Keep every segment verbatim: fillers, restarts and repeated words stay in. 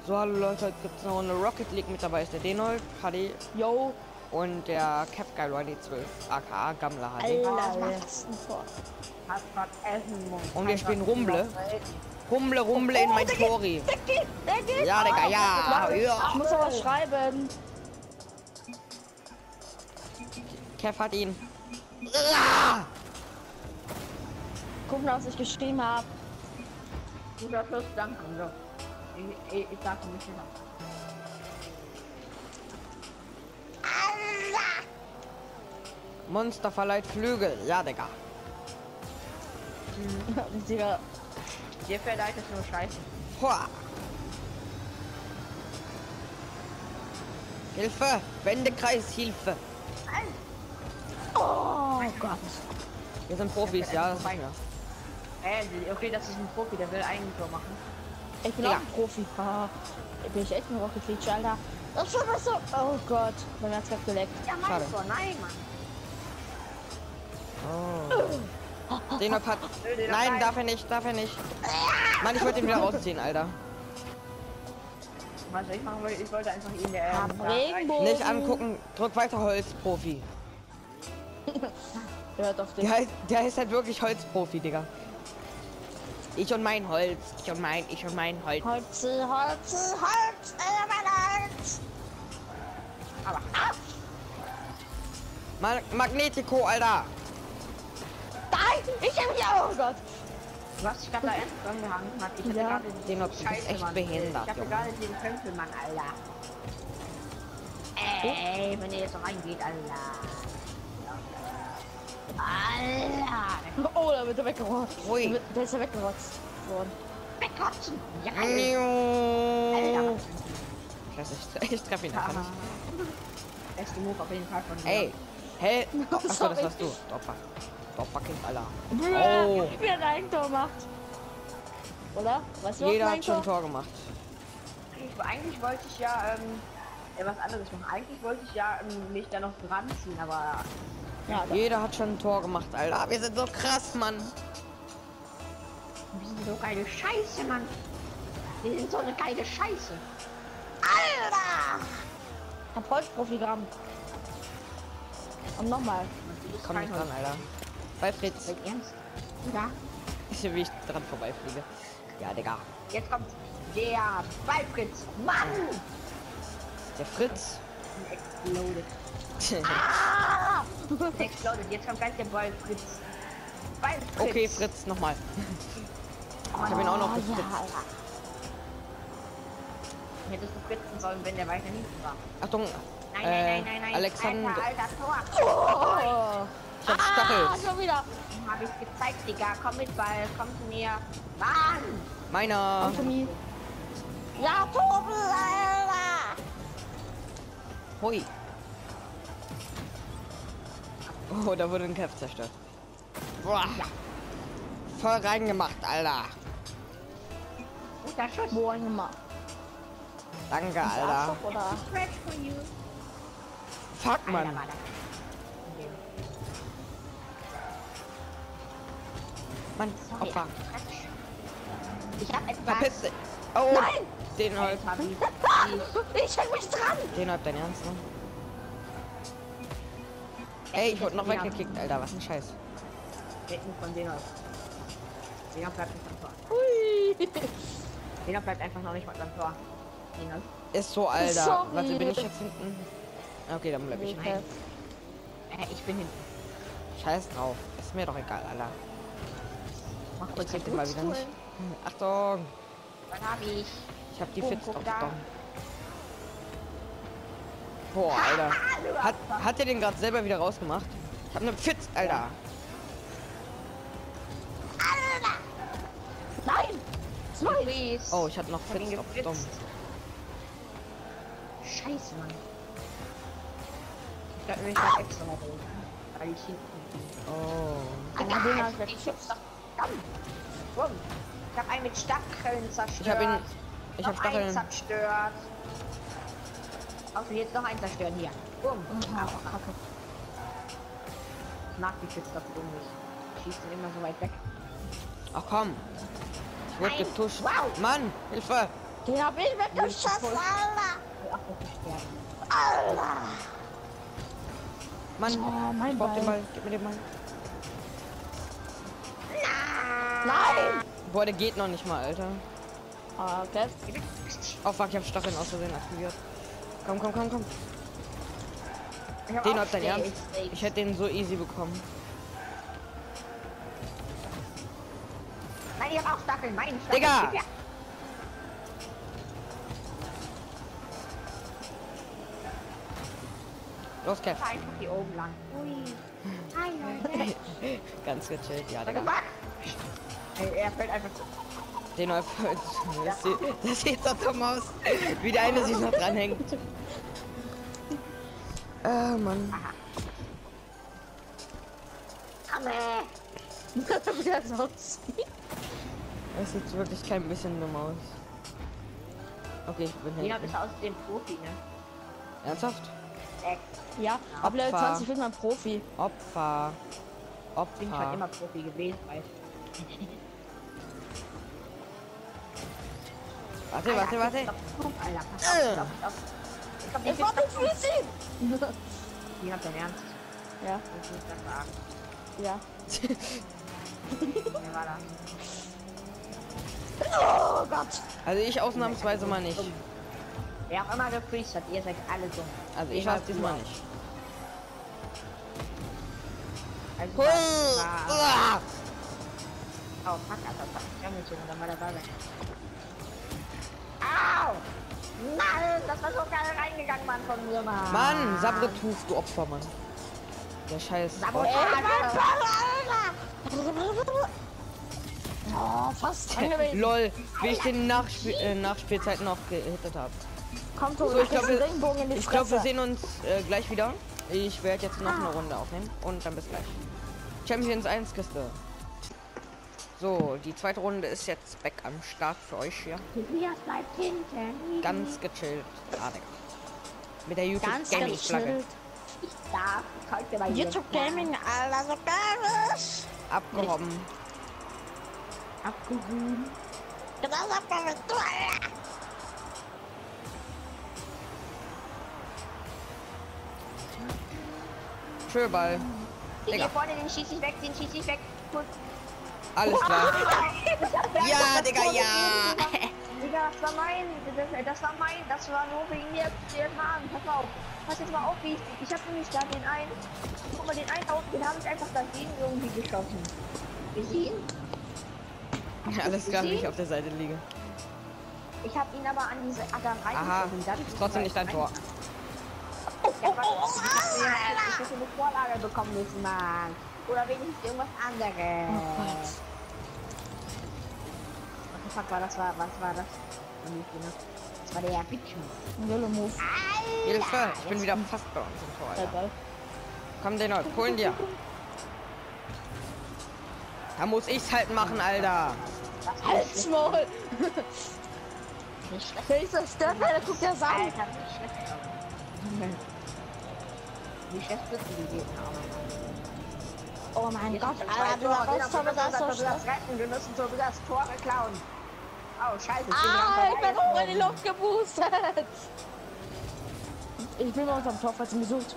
So, hallo Leute, heute gibt es noch eine Rocket League mit dabei. Ist der Denold, H D Yo. und der Capguy Riley zwölf, aka Gammler H D. Alter, wer ist denn vor? Hat grad Essen Und wir spielen Rumble. Rumble, Rumble in mein Tori. Der geht, der geht. Ja, Digga, ja. Warte, ja. ich muss aber schreiben. Kev hat ihn. Ja. Gucken, was ich geschrieben habe. Guter Schluss, danke. So. Ich, ich, ich sag nicht mehr. Monster verleiht Flügel. Ja, Digga. Digga. Dir verleiht es nur Scheiße. Hoa. Hilfe! Wendekreis, Hilfe! Oh Gott. Wir sind Profis, ja. Das ist ja. Äh, okay, das ist ein Profi, der will ein Tor machen. Ich bin Ja. auch ein Profi. Ah, ich bin echt ein Rocket League, Alter. Das ist schon was so. Oh Gott. Mein Herz hat geleckt. Ja, mein Schade. Tor, nein, Mann. Oh. Den hat. Nein, darf er nicht, darf er nicht. Mann, ich wollte ihn wieder rausziehen, Alter. Was soll ich machen wollte? Ich wollte einfach ihn der Hab ähm, Regenbogen. Nicht angucken, drück weiter Holzprofi. Hört auf den. Der heißt, der heißt halt wirklich Holzprofi, Digga. Ich und mein Holz, ich und mein, ich und mein Holz. Holz, Holz, Holz, äh, mein Holz. Aber Ma Magnetico, Alter. Nein, ich hab mich auch. Oh Gott. du hast dich gerade da erst dran gehangen, Mann. Ich hatte Ja. gerade Den den hat- du bist Scheiße, echt Mann. behindert, Ich hatte Junge. gerade den Pömpelmann, Alter. Ey, wenn ihr jetzt noch reingeht, Alter. Alter. Oh, da wird er weggerotzt. Ui. Da wird- Da ist er weggerotzt worden. Wegkotzen. Ja, Miau. Alter. Scheiße, ich, ich treffe ihn einfach nicht. Beste Move auf jeden Fall von dir. Ey, hey. Achso, das Sorry. warst du. Dopper. Dopperkind, Alter. Oh. Oh. Wie er ein Tor macht. Oder? Weißt du, Jeder was hat schon ein Tor? Tor gemacht. Ich, eigentlich wollte ich ja ähm, ja, was anderes machen. Eigentlich wollte ich ja ähm, mich da noch dran ziehen, aber Ja, da. Jeder hat schon ein Tor gemacht, Alter. Wir sind so krass, Mann. wir sind so geile Scheiße, Mann. Wir sind so eine geile Scheiße. Alter! Hab Holzprofigramm. Und nochmal. Komm nicht dran, Alter. Bei Fritz. Seid ernst? Ja. Ich sehe, wie ich dran vorbeifliege. Ja, Digga. Jetzt kommt der Ballfritz. Mann! Der Fritz. Exploded. Ah! Exploded. Jetzt kommt gleich der Ballfritz. Ballfritz. Okay, Fritz, nochmal. Ich habe ihn auch noch Oh, gefritzt. ja, Alter. Hättest du fritzen sollen, wenn der weiter hinten war. Achtung. Nein, äh, nein, nein, nein, nein. Alexander. Alter, alter Tor. Oh. Ich hab Ah, Stachel. schon wieder. Hab ich gezeigt, Digga. Komm mit Ball. Komm zu mir. Mann! Meiner. Anthony. Ja, Tobi, Alter. Hui. Oh, da wurde ein Cap zerstört. Boah. Voll reingemacht, Alter. Guter Schuss. Boah, Nummer. Danke, Alter. Oder? Stretch for you. Fuck, Alter, Mann. war das. Mann, Sorry, Opfer. Quatsch. Ich hab etwas. Verpiss dich. Oh, Nein! den halt. Alter, wie- Ich häng mich dran. Den halt dein Ernst, ne? Ey, ich wurde noch weggekickt, Alter. Was ein Scheiß. Wetten von denen aus. Dena bleibt nicht am Tor. Hui. Dena bleibt einfach noch nicht mal am Tor. Dena. Ist so, Alter. Sorry. Warte, bin ich jetzt hinten? Okay, dann bleib ich. Okay. Äh, ich bin hinten. Scheiß drauf. Ist mir doch egal, Alter. Mach Ich kurz krieg den den mal wieder nicht. Hm, Achtung. Was hab ich? Ich hab die Boom, Fitz guck doch da. doch. Boah, Alter. Hat, hat er den gerade selber wieder rausgemacht? Ich hab ne Fitz, Alter. Nein. Zwei. Please. Oh, ich hatte noch hab ihn Fitz auf gefritzt. dumm. Scheiße, Mann. Ich glaube, ich war extra noch oben. Weil ich hinten bin. Oh. Alter, den hab ich Alter, ich schub's doch. Komm. Bumm. Ich hab einen mit Stacheln zerstört. Ich hab ihn. Ich hab noch einen Stacheln. zerstört. Also jetzt noch einen zerstören hier. Bumm. Ah, Kacke. Ich mag die Schütze das dumm nicht. Die schießen immer so weit weg. Ach komm. Ich wurde Nein. getuscht. Wow. Mann, Hilfe. Den hab ich weggeschossen, Alter. Ach, das ist sterben. Alter. Mann, Oh, mein ich brauch den Ball. Ball. Gib mir den Ball. Nein. Boah, der geht noch nicht mal, Alter. Okay. Oh fuck, ich hab Stacheln aus Versehen aktiviert. Komm, komm, komm, komm. Ich hab Den auch hat dein Stay- Ernst. Stay- Ich hätte den so easy bekommen. Nein, ich hab auch Stacheln. Mein Stacheln. Digga! Gib her. Los, Kev. Einfach hier oben lang. Ui. Hi, Leute. Ganz gechillt, ja, Was Digga. gemacht? Ey, er fällt einfach. Den Wolf. Das sieht, das sieht so dumm aus. Wie der eine sich noch dranhängt. Ah, Mann. Komm her. Wie das aussieht. Das sieht wirklich kein bisschen dumm aus. Okay, ich bin Jeder hinten. ist aus dem Profi, ne? Ernsthaft? Ex. Ja, ab Level Opfer. zwanzig wird man Profi. Opfer. Bin ich halt Opfer. immer Profi gewesen, weißt Warte, warte, warte. Alter, pass auf, Äh. pass auf, pass auf. Ich hab Es war nicht mit Füßen. Die hat dein Ernst. Ja, Ich muss das sagen. ja. Wer war das? Oh Gott. Also ich ausnahmsweise mal nicht. Wer auch immer gefreezed hat, ihr seid alle dumm. Also ich Immer weiß diesmal dumm. nicht. Also Hui. war- Uah. Oh, fuck, Alter, fuck. Ich hab mich schon, dann war der Ball weg. Au! Mann, das war so geil reingegangen, Mann, von mir, Mann. Mann, Sabretuf, du Opfer, Mann. Der Scheiß. Sabotage. Oh, fast dran gewesen. Lol, wie ich den Nachspiel äh, Nachspielzeit noch gehittet habe. Komm, Tobi, So, ich kriegst glaube, einen Regenbogen in die Ich glaube, wir Fresse. sehen uns äh, gleich wieder. Ich werde jetzt noch Ah. eine Runde aufnehmen und dann bis gleich. Champions eins Kiste. So, die zweite Runde ist jetzt back am Start für euch hier. Tobias bleibt hinten. Ganz gechillt. Ah, Digga. Mit der YouTube Ganz Gaming Flagge. gechillt. Ich darf. Ich heute bei YouTube Gaming, Alter, so garisch. Abgehoben. Abgehoben. Genau, sag mal, mit du, Alter. Schöball. Den Digga. hier vorne, den schieß ich weg, den schieß ich weg. Gut. Alles klar. Ja, Ja, Digga, ja. Digga, das war mein, das, das war mein, das war nur wegen mir, der Mann, pass mal auf, pass jetzt mal auf, wie ich, ich hab nämlich da den einen, guck mal, den einen aus, den habe ich einfach dagegen irgendwie geschossen. Gesehen? Alles klar, wie ich auf der Seite liege. Ich habe ihn aber an diese Acker rein. Aha, ist trotzdem nicht dein Tor. Ja, was, ich hätte eine Vorlage bekommen müssen, Mann. Oder wenigstens irgendwas anderes. Oh Was fuck war das? War, was war das? Das war der Bitch. Yellow Move. Hilfe, ich bin wieder fast bei uns im Tor. Der Alter. Ball. Komm, den Ort, holen dir. Da muss ich's halt machen, Alter. Halt's Maul. Nicht schlecht. Wenn ich so stört werde, guckt der Sau. Alter, nicht schlecht. Wie schlecht bist du die Gegner aber? Oh mein Jetzt Gott, sind Alter, zwei du Tore. warst Tom, das ist so Wir müssen schlecht. das retten. Wir müssen so das Tor klauen. Oh, scheiße. Ah, ich bin hoch in die Luft geboostet. Ich bin bei unserem Tor trotzdem gesucht.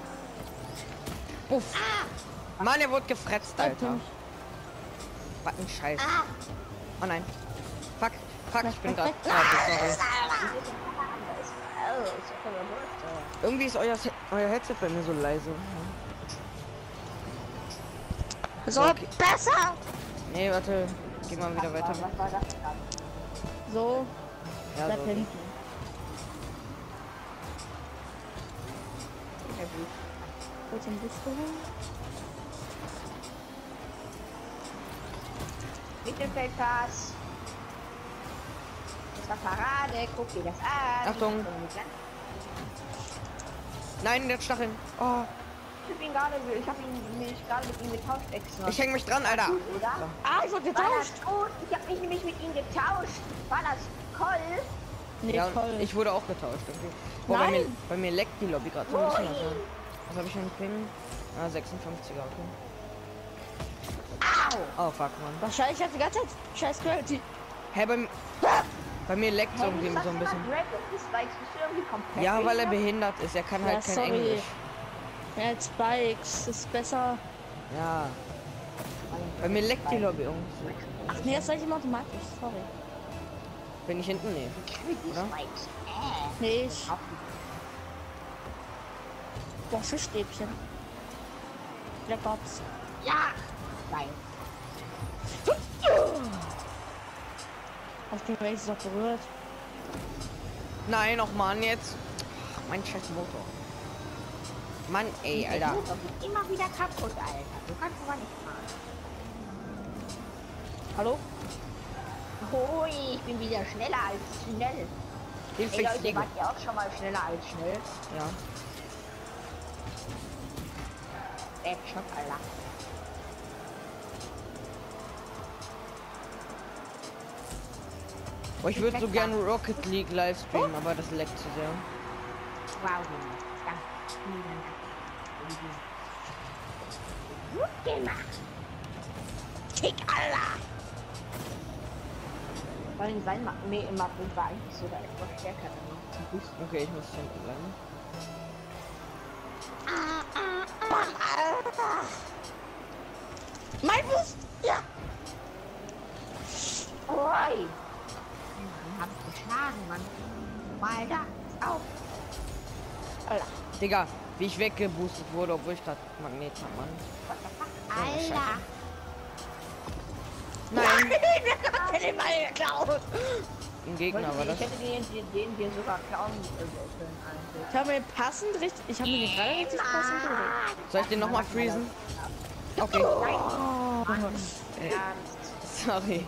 Uff. Mann, er wurde gefretzt, Alter. Okay. Was ein Scheiß. Oh nein. Fuck, fuck, ich bin grad. Ah, sorry. Irgendwie ist euer, euer Headset bei mir so leise. So, Okay. besser. Nee, warte. Geh mal wieder weiter. Was war das gerade? So, Ja, bleib so. hinten. Wohin bist du? Mittelfeldpass. Das war Parade. Guck dir das an. Achtung. Nein, der Stacheln. Oh, Ich hab ihn gerade, ich hab ihn mich gerade mit ihm getauscht extra. ich häng mich dran, Alter. Oder? Ah, ich wurde War getauscht. das gut? Ich hab mich nämlich mit ihm getauscht. War das toll? Nee, Ja, toll. ich wurde auch getauscht. Irgendwie. Boah, bei mir, Nein. bei mir leckt die Lobby gerade so ein bisschen. Also. Was habe ich für einen Ping? Ah, sechsundfünfziger, okay. Au! Oh, fuck, Mann. Wahrscheinlich hat die ganze Zeit scheiß Gravity. Hey, bei mir. Bei mir leckt es Hey, irgendwie du so sagst ein immer bisschen. Greg und die Spikes, bist du irgendwie komplett Ja, weil er behindert? behindert ist. Er kann Ja, halt kein sorry. Englisch. Ja, Spikes ist besser. Ja. Bei mir leckt die Lobby irgendwie. Ach nee, das sag ich immer automatisch. Sorry. Bin ich hinten? Nee. Die Oder? Spikes. Äh. Nee, ich. Boah, Fischstäbchen. Black Ops. Ja! Geil. Hast du wenigstens noch berührt? Nein, noch Mann jetzt. Ach, mein scheiß Motor. Mann, ey, Alter. Der Motor geht immer wieder kaputt, Alter. Du kannst aber nicht fahren. Hallo? Hui, ich bin wieder schneller als schnell. Den Ey Leute, fix wart ihr auch schon mal schneller als schnell? Ja. Backshot, Alter. Oh, ich würde so gerne Rocket League live streamen, aber das leckt zu sehr. Wow, danke. Gut gemacht. Kick, Alter. Vor allem sein Mappen war eigentlich sogar etwas stärker dann noch. Okay, ich muss hinten bleiben. Mein Fuß! Ja! Oi! Man hat geschlagen, Mann. Mal da, auf. Alter. Digga, wie ich weggeboostet wurde, obwohl ich gerade Magnet hab, Mann. What the fuck? Oh, Scheiße. Alter! Nein, Ich hätte den Ball geklaut! ein Gegner, aber das. Ich hätte den, den, den hier sogar klauen können eigentlich. Ich habe mir passend richtig. Ich habe mir den gerade richtig passend geregt. Soll ich den nochmal freezen? Okay. Oh. Äh, sorry.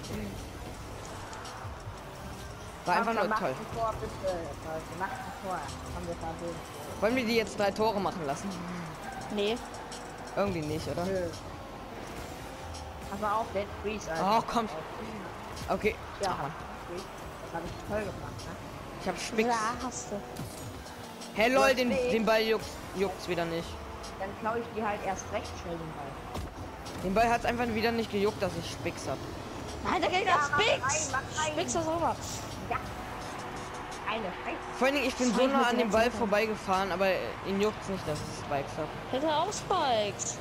War einfach nur toll. Tor, bitte. Leute, macht ein Tor. Haben wir versucht. Wollen wir die jetzt drei Tore machen lassen? Nee. Irgendwie nicht, oder? Nö. Pass mal auf, Dead Freeze, Alter. Oh, kommt. Okay. Ja, Freeze. Das habe ich toll gemacht, ne? Ich hab Spicks. Ja, hast du. Hey lol, den, den Ball juckt, juckt's wieder nicht. Dann klaue ich die halt erst recht schnell den Ball. Den Ball hat's einfach wieder nicht gejuckt, dass ich Spicks hab. Nein, da geht Ja, das mach Spix! rein, mach rein. Spix das rüber. Ja. Eine Scheiße. Vor allen Dingen, ich bin so Zeig mir nah an den dem Ball jetzt vorbeigefahren, aber ihn juckt's nicht, dass ich Spikes hab. Hätte auch Spikes.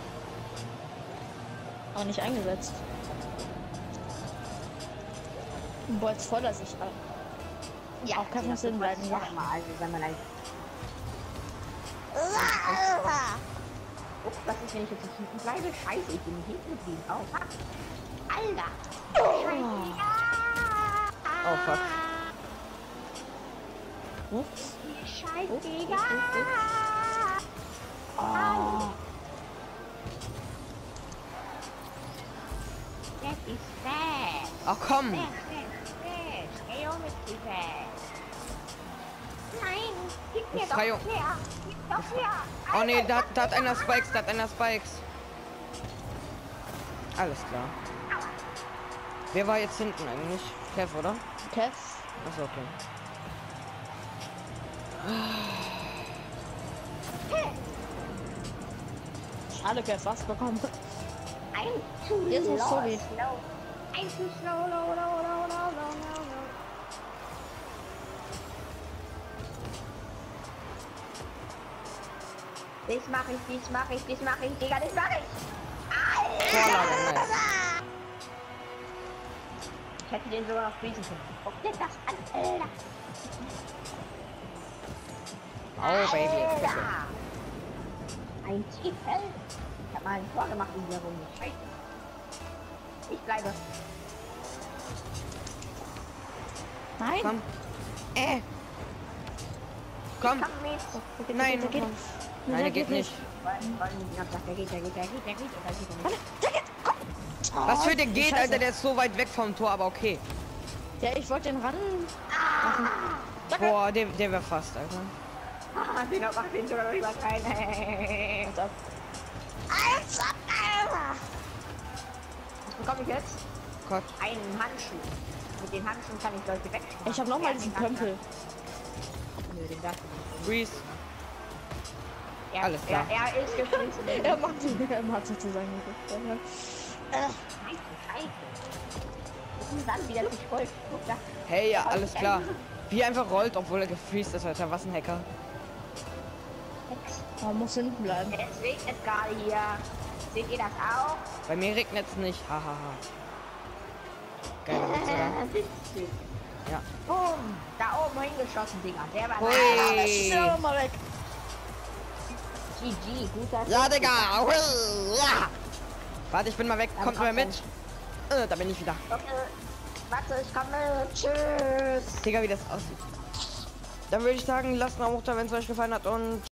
Aber nicht eingesetzt. Boah, jetzt voller sich ab. Ja, Auch kann es Sinn bleiben, ja. Mal, also, sei mal leid. Ups, was ist, wenn ich jetzt nicht hinten bleibe? Scheiße, ich bin nicht hinten geblieben. Oh, fuck. Alter. Scheiße. Oh fuck. Ups. Scheiße, Digga. Oh. Das ist fest. Ach komm. Fest, fest, fest. Ey, oh, mit die fest. Nein, gib mir doch Befreiung. her. Gib doch her. Oh nee, da, da hat einer Spikes, da hat einer Spikes. Alles klar. Wer war jetzt hinten eigentlich? Kev, oder? Kev. Achso, okay. Schade, Kev, was bekommen. Ein zu Jetzt muss low, Tobi. slow. Ein zu slow, low, low, low, low, low, low, low. Das mache ich, das mache ich, das mache ich, Digga, das mache ich. Vorlage, nice. Ich hätte den sogar noch freezen können. Guck dir das an, Alter. Oh, Baby. Alter. Ein Titel. Ich hab mal ein Tor gemacht in dieser Runde. Scheiße. Ich bleibe. Nein. Komm. Äh. Komm. Komm mit. Nein, der geht. komm. Nee, Nein, der geht nicht. Weil, weil ich hab gesagt, der geht, der geht, der geht, der geht, der geht, der geht. Was für der geht, Scheiße. Alter, der ist so weit weg vom Tor, aber okay. Ja, ich wollte den ran. Boah, der, der wäre fast, Alter. Ah, den hat macht den sogar noch übertreiben. Pass auf. Was bekomme ich jetzt? Gott. Einen Handschuh. Mit den Handschuhen kann ich Leute wegschmeißen. Ich habe noch mal diesen Pömpel. Nö, den darfst du nicht. Freeze. Er, Alles klar. Er, er ist gefressen. Er macht, er macht sozusagen. Äh, Scheiße, scheiße. dann wieder nicht voll. Hey, ja, alles klar. Wie einfach rollt, obwohl er gefreezed ist, Alter. Was ein Hacker. Man muss hinten bleiben. Es regnet gerade hier. Seht ihr das auch? Bei mir regnet es nicht. Hahaha. Geil, oder? Ja. Boom! Da oben hingeschossen, Digga. Der war Hui. Ja, mal weg. G G, guter Ja, Schuss. Digga. Hui. Ja. Warte, ich bin mal weg. Dann Kommt mal kommt mit. Äh, da bin ich wieder. Okay. Warte, ich komme. Tschüss. Digga, wie das aussieht. Dann würde ich sagen, lasst einen Abo da, wenn es euch gefallen hat und